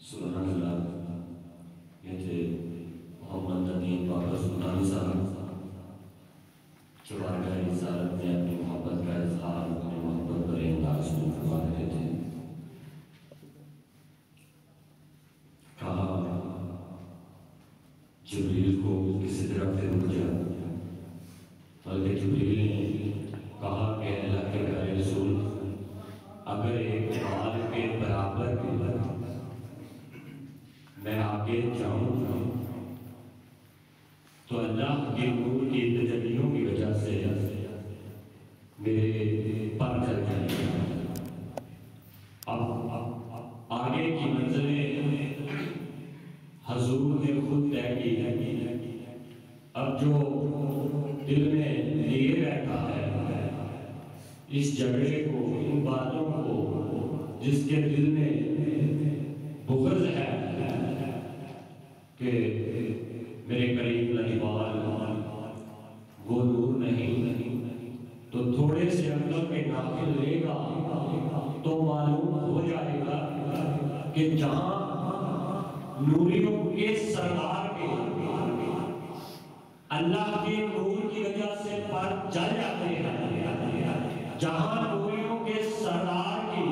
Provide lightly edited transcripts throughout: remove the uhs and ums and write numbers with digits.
सुभान अल्लाह। ये थे मोहम्मद नदीम बाबर सुल्तानी साहब जो बारगाह रिसालत में अपनी मोहब्बत का इजहार अपनी मोहब्बत भरे अंदाज में फरमा रहे थे। कहा जिब्रील को किसी तरफ से रुक जा, बल्कि जिब्रील ने कहा कि अल्लाह के प्यारे रसूल, अगर एक बाल के बराबर भी मैं आगे जाऊंगा तो अल्लाह के नूर की तजल्लियों की वजह से मेरे पर चल जाएंगे। अब आगे की मंजिलें हजूर ने खुद तय की। अब जो दिल में लिए रहता है इस झगड़े को, इन बातों को, जिसके दिल में बुग़्ज़ है कि मेरे करीब लजवाल वो नूर नहीं, तो थोड़े से अंदर के दाखिल लेगा तो मालूम हो जाएगा कि जहां नूरियों के सरदार के अल्लाह के नूर की वजह से पर जल जाते हैं, जहां नूरियों के सरदार की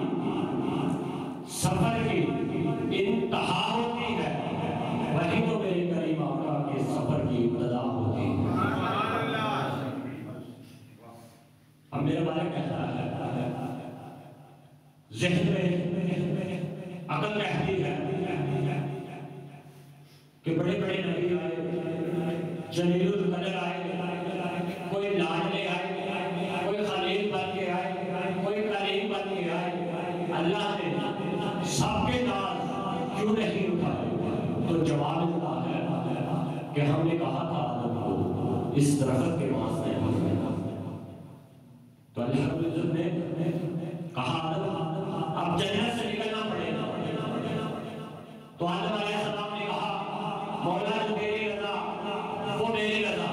सफर की इंतहा होती है, वही तो मेरे करीब आका के सफर की इब्तिदा होती है। अब मेरे बारे कहता है, ज़हन में अकल कहती है कि बड़े बड़े नबी आए, जलीलुल कदर आए, कोई लाडले आए, कोई खलील बन के आए, कोई करीम बन के आए, अल्लाह ने सबके नाम क्यों नहीं उठाए? तो जवाब मिलता है कि हमने कहा था आदम को इस दरख्त के पास नहीं, तो अल्लाह रब्बुल इज्जत ने कहा आदम अब जन्नत से निकलना पड़ेगा। तो आदम अलैहिस्सलाम ने कहा मौला जो मेरी रज़ा वो मेरी रज़ा,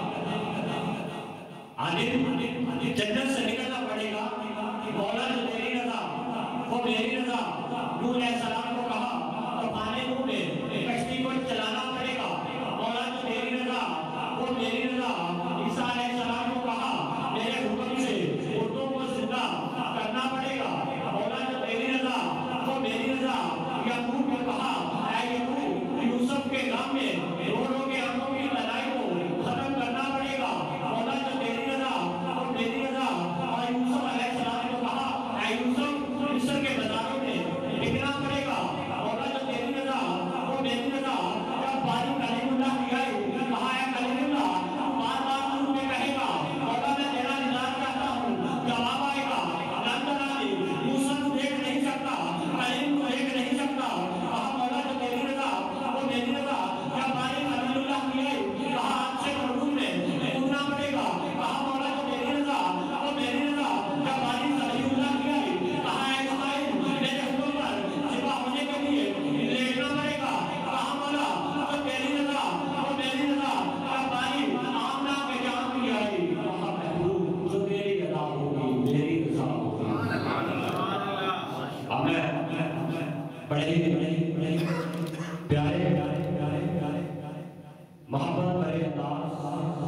आदम जन्नत से निकलना पड़ेगा, मौला जो मेरी रज़ा वो मेरी रज़ा। नूह अलैहिस्सलाम को कहा तो पानी नूह ने कश्ती को चलाना पड़ेगा, मौला जो मेरी रज़ा वो मेरी रज़ा। ईसा अलैहिस्सलाम को कहा मेरे हुक्म से मुर्दों को जिंदा करना पड़ेगा, मौला जो मेरी रज़ा वो मेरी रज़ा। याकूब ने कहा ऐ याकूब, यूसुफ के गांव में रोड़ों के आंखों की लड़ाई को खत्म करना पड़ेगा, मौला जो मेरी रज़ा वो मेरी रज़ा। और यूसुफ अलैहिस्सलाम को कहा ऐ यूसुफ, मिस्र के बाजारों में बिकना पड़ेगा, मौला जो मेरी रज़ा वो मेरी रज़ा। जब बारी कलीमुल्लाह की आई, कहा है कलीमुल्लाह बार बार मुंह में कहेगा मौला मैं तेरा दीदार चाहता हूँ, जवाब आएगा नंदलाली मूसा को देख नहीं सकता, कलीम को देख नहीं सकता। कहा मौला जो मेरी रज़ा वो मेरी रज़ा। जब बारी कलीमुल्लाह की आई, कहा अच्छे मरहूम में कूदना पड़ेगा, कहा मौला जो मेरी रज़ा वो मेरी रज़ा। जब बारी कलीमुल्लाह की आई, कहा है इस्माइल मेरे हुक्म पर सिवा होने के लिए लेटना पड़ेगा, कहा मौला जो मेरी रज़ा वो मेरी रज़ा। जब बारी आमना के जान की आई, कहा महबूब जो मेरी रज़ा होगी मेरी रज़ा होगी। अब मैं बड़े प्यारे मोहब्बत भरे अंदाज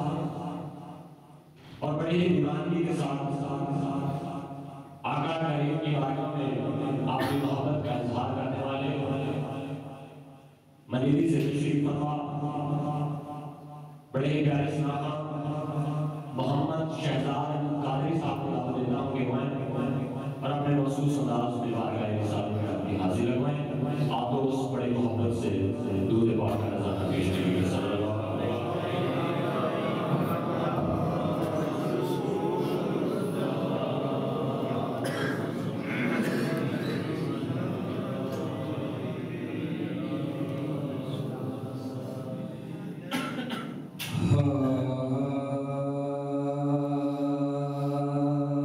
और बड़ी ही दीवानगी के साथ आका करीम की बातों में आपकी मोहब्बत का इजहार करने वाले मदीने से तशरीफ फरमा बड़े ही प्यारे सनाहा मोहम्मद शहजाद कादरी साहब और अपने महसूस अंदाज में बारगाह रिसालत में अपनी हाजिर लगवाएं। आप लोग उस बड़े मोहब्बत से दूर पाक का नज़ारा पेश करेंगे। सल्लल्लाहु अलैहि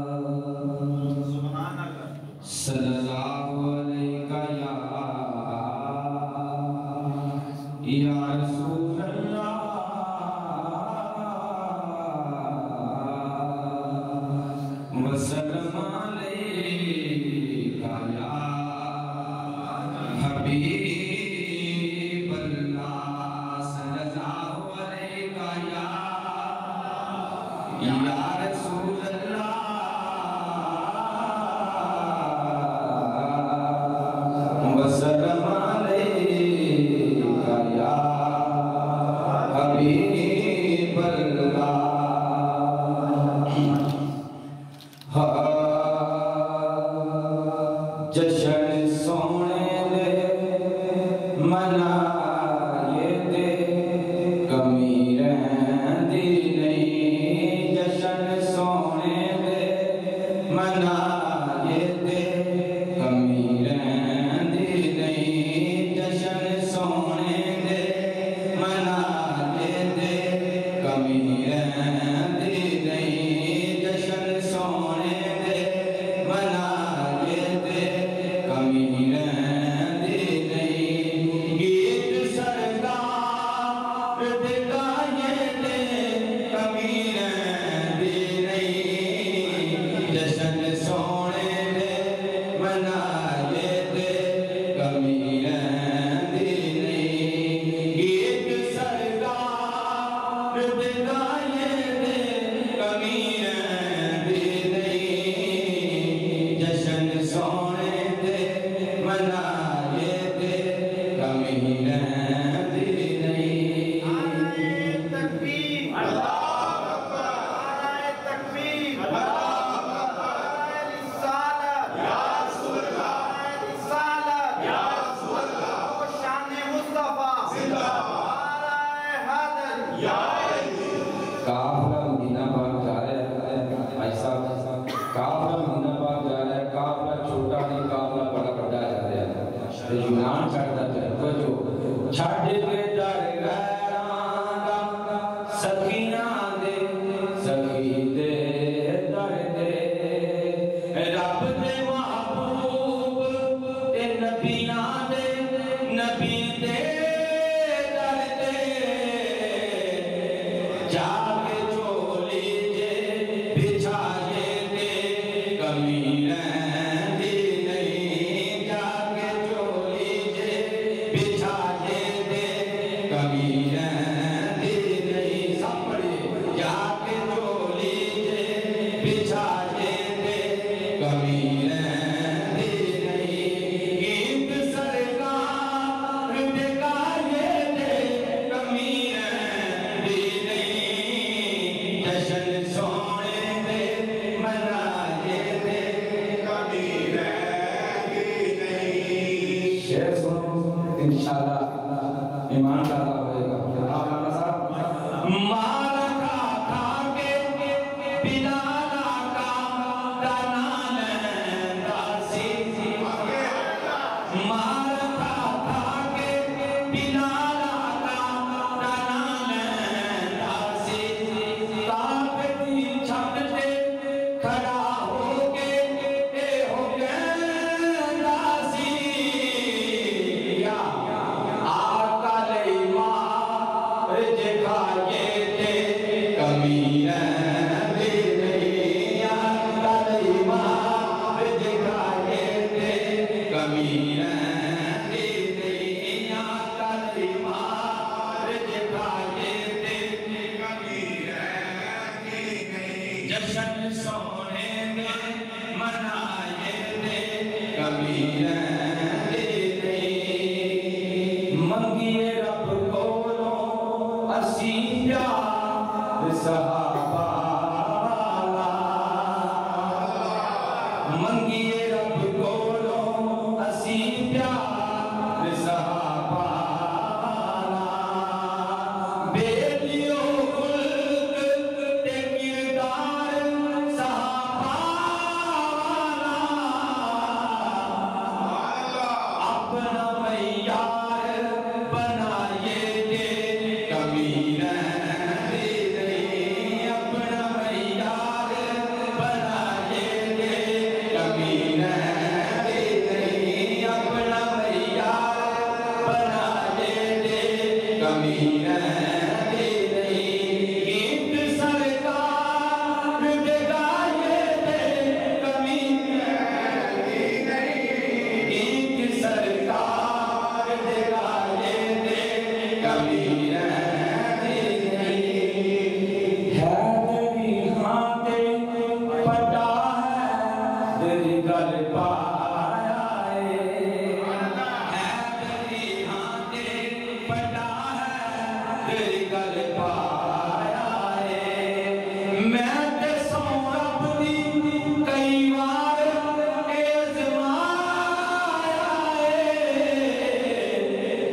सल्लल्लाहु अलैहि या मना ये दे कमी रहती नहीं जशन सोने दे मना ये दे कमी रहती नहीं जशन सोने दे मना ये दे कमी रहती नहीं जशन सोने दे मना ये दे कमी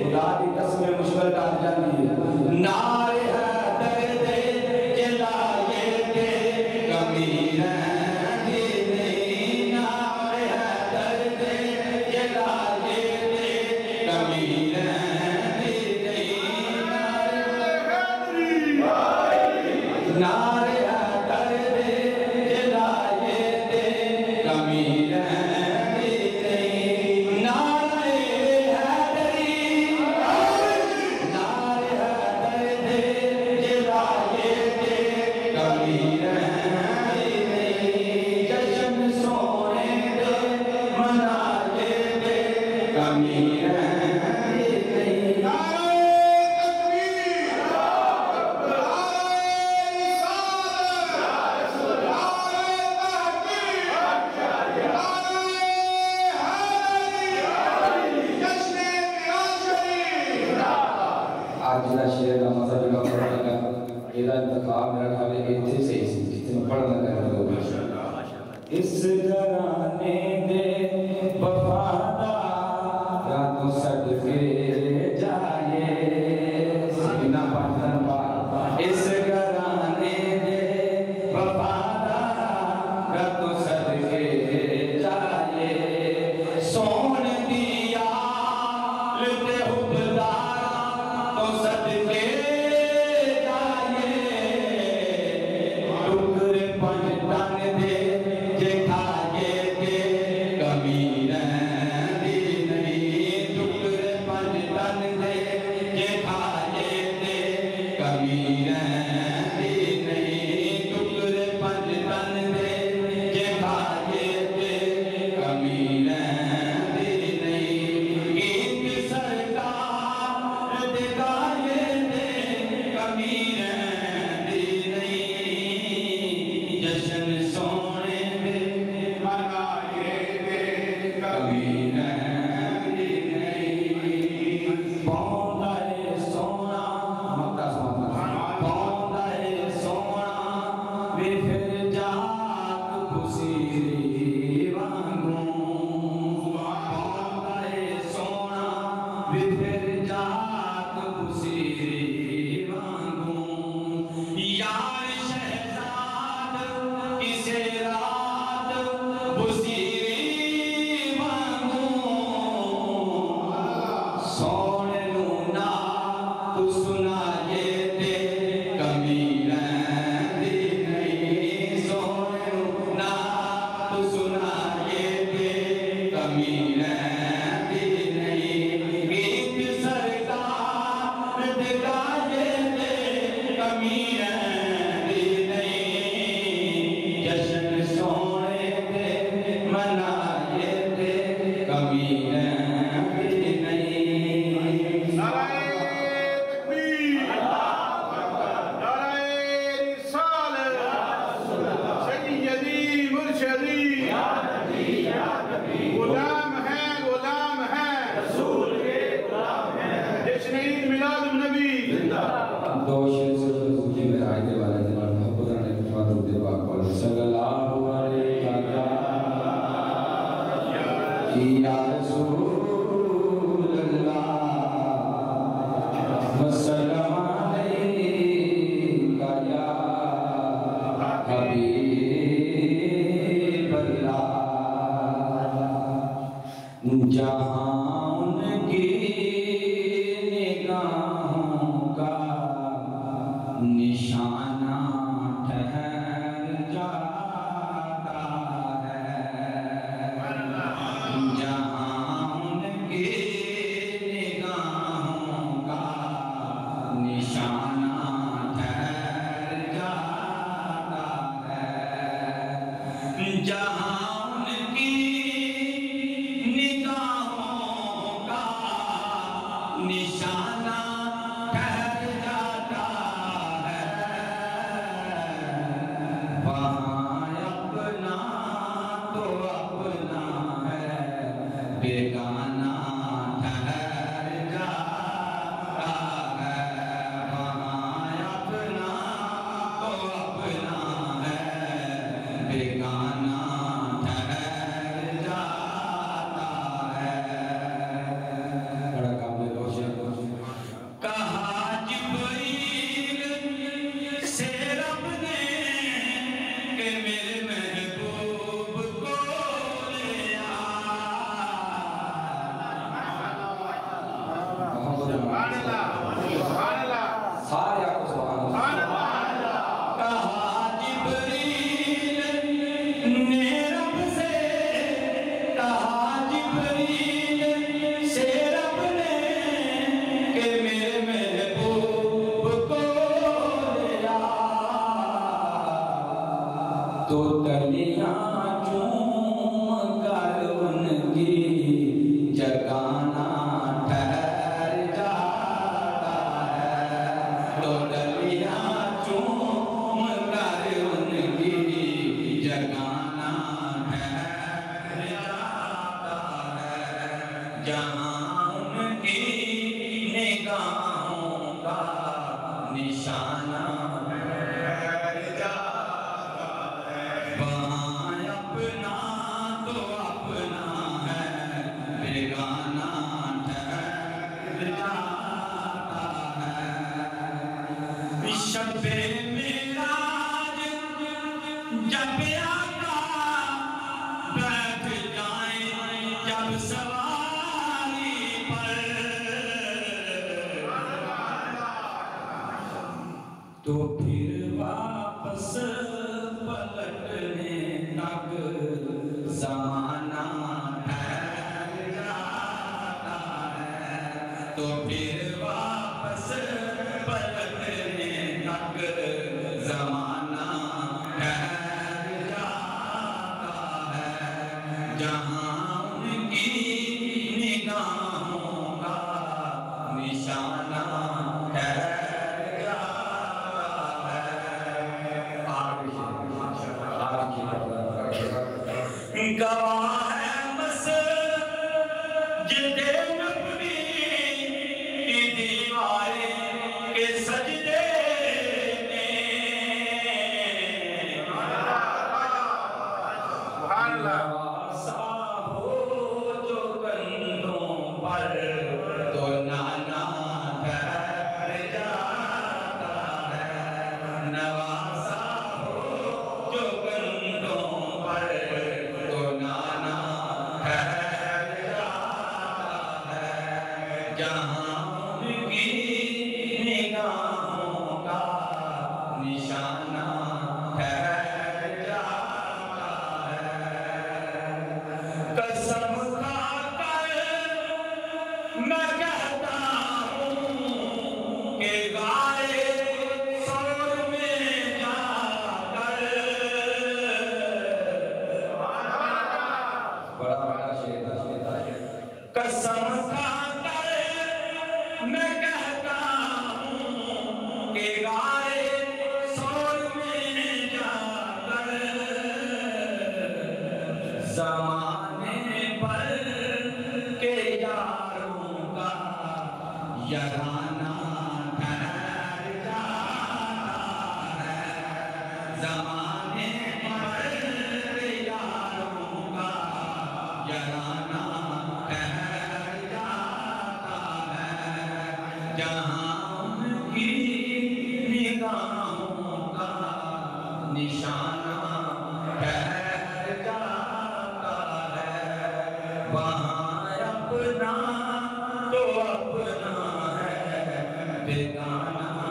खुदा की कसम मुश्किल काट जाती है। नारे हैदर दे जलाए दे कमी रहती नहीं, नारे हैदर दे जलाए दे कमी रहती नहीं, नारे हैदर दे जलाए दे कमी रहती नहीं, नारे हैदरी, नारे हैदर दे जलाए दे कमी रहती नहीं, जश्न सोने दे मनाए दे कमी रहती नहीं। आज जिला शेर का मजा भी पढ़ने लगा, ਇਹਦਾ इंतखाब मेरा ख्याल है ਇੱਥੇ सही ਸੀ ਜਿੱਥੇ मैं पढ़न लगा इस घराने दे वफादार रातों सदके जाए सीना पाटन बार, इस घराने दे वफादार रातों सदके जाए सोन दिया लुटे हुबदार तो सदके जाए टुकड़े पंजतन दे जे खाए दे कमी रहती नहीं, टुकड़े पंजतन दे जे खाए दे कमी रहती नहीं, टुकड़े पंजतन दे जे खाए दे कमी रहती नहीं, एक सरकार दे गाए दे कमी रहती नहीं, जश्न सोने दे मनाए दे कमी रहती नहीं, पौंदाए सोना मक्का सोना पौंदाए सोना वे फिर जाग बुसीरी वांगू, पौंदाए सोना वे फिर जाग बुसीरी वांगू, यार शहजाद किसे रात बुसीरी वांगू, सोने लूना तू सुनाए दे कमी रहती नहीं, सोने लूना तू सुनाए दे कमी रहती नहीं, एक सरकार दिखाए दे कमी रहती नहीं, जश्न सोने दे मनाए दे कमी रहती नहीं। नाराए तकबीर, नाराए रिसालत, सैयदी मुर्शदी, गुलाम है रसूल के गुलाम है, जश्न ईद मिलाद नबी दो शेर से मुझे मेरा आगे वाला जनाब मोहब्बत ने फतवा दे पाक वाला सल्लल्लाहु अलैहि या रसूल अल्लाह वसल्लम अलैका या हबीब अल्लाह, जहां उनकी निगाहों का निशाना ठहर जाता है, जहां उनकी निगाहों का निशाना ठहर जाता है, जहां उनकी निगाहों का निशाना ठहर जाता है, वहाँ अपना तो अपना है, बेगाना ठहर जाता है, वहाँ अपना तो अपना है, बेगाना ठहर जाता है। बड़ा काबिल रोशन सुभान अल्लाह सुभान अल्लाह सारे आपको सुभान अल्लाह। सुभान अल्लाह कहा जिब्रील ने रब से, कहा जिब्रील से रब ने कि मेरे महबूब को ले आ। तो तलियां चूम कर उनकी जगाना ठहर जाता है। तो तलियां चूम कर उनकी जगाना ठहर जाता है। जहां उनकी निगाहों का निशाना ठहर जाता है। वहाँ अपना तो अपना है, बेगाना ठहर जाता है। शब-ए मेराज जब आका बैठ जाए जब सवारी पर, तो फिर वापस पलटने तक ज़माना ठहर जाता है। तो फिर वापस पलटने तक ज़माना ठहर जाता है। जहाँ उनकी निगाहों का निशाना ठहर जाता है। गवाह है मस्जिद-ए नबवी की दीवारें के सजदे सुभान अल्लाह नवासा हो जो कंधों पर, तो नाना ठहर जाता है। नवासा हो जो कंधों पर, तो नाना ठहर जाता है। जहाँ उनकी निगाहों का निशाना ठहर जाता है। कसम खाकर मैं कहता हूँ कि गाए शोर में जाकर, बड़ा बड़ा शेर था। कसम खाकर मैं कहता हूँ कि गाए शोर में जाकर, ज़माने पर के यारों का यराना ठहर जाता है। ज़माने पर के यारों का यराना ठहर जाता है। जहाँ उनकी निगाहों का निशाना ठहर जाता है। वहाँ अपना तो अपना है, बेगाना